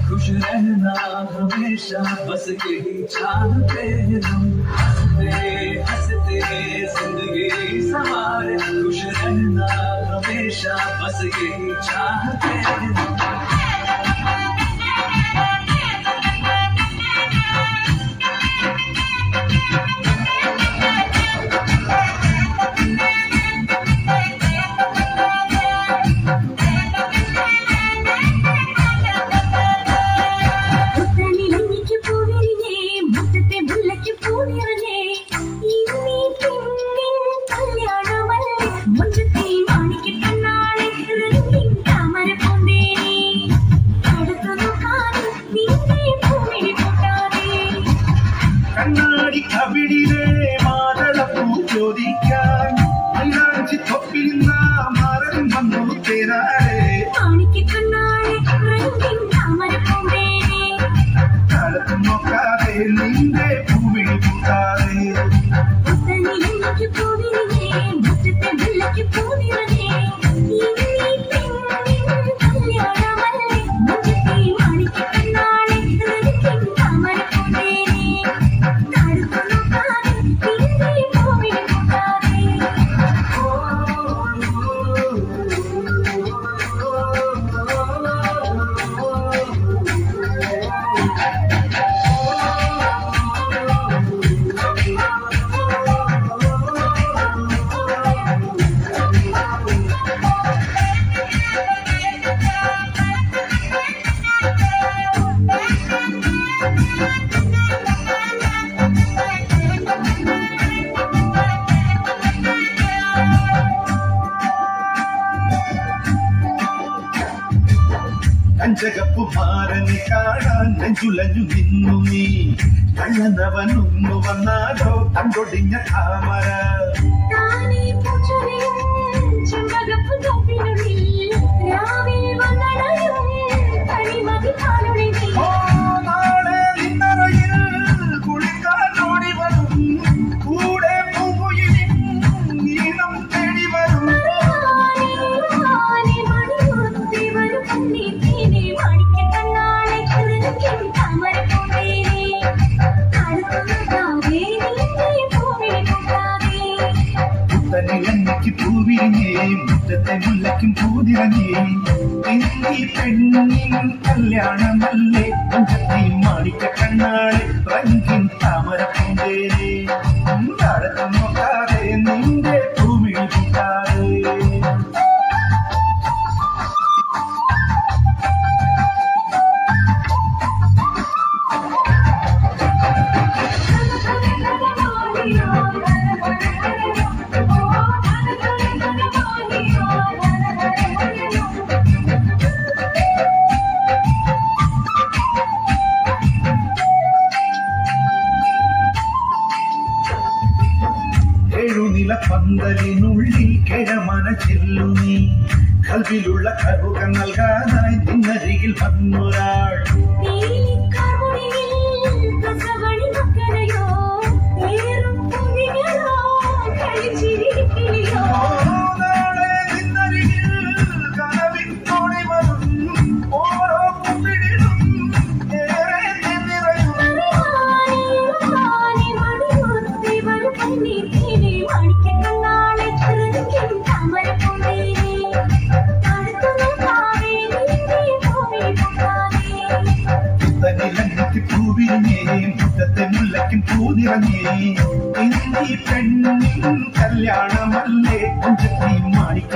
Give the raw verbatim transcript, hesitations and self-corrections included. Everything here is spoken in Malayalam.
खुश रहना हमेशा बस यही चाहते हम हंसते हंसते जिंदगी सवारे खुश रहना हमेशा बस यही चाहते हम ജഗപ്പു മാറനി കാണാൻ നെഞ്ചുലഞ്ഞു നിന്നു നീ കള്ളനവനൊന്നു വന്നാലോ കണ്ടൊടിഞ്ഞ താമര നാളെ നിന്നറയിൽ കുളിക്കാനോടി വരും കൂടെ പൂങ്കുയിലിൻ നീളം തേടി വരും തനിലങ്ങയ്ക്ക് പൂവിരിഞ്ഞേ മുറ്റത്തെ മുല്ലയ്ക്കും പൂതിരഞ്ഞേ എന്നീ പെണ്ണിൻ കല്യാണമല്ലേ പഞ്ചത്തി മാണിക്ക കണ്ണാളെ റംഗിൻ താമര പൂന്തേനെ നടത്തു നോക്കാതെ നിന്റെ ഭൂമിയിൽ കൂട്ടാതെ പന്തലിനുള്ളിൽ കിഴമന ചെല്ലുമീ കൽവിലുള്ള കറുക നൽകാനായി നിന്നരികിൽ വന്നൊരാൾ നാളെ നിന്നരികിൽ കനവിൻ തോണി വരും ഓരോ കുമ്പിടിലും ഏറെ നിറയും തനിലങ്ങയ്ക്ക് പൂവിരിഞ്ഞേ മുറ്റത്തെ മുല്ലയ്ക്കും പൂതിറങ്ങേ എന്നീ പെണ്ണിൻ കല്യാണമല്ലേ പഞ്ചത്തി മാണിക്ക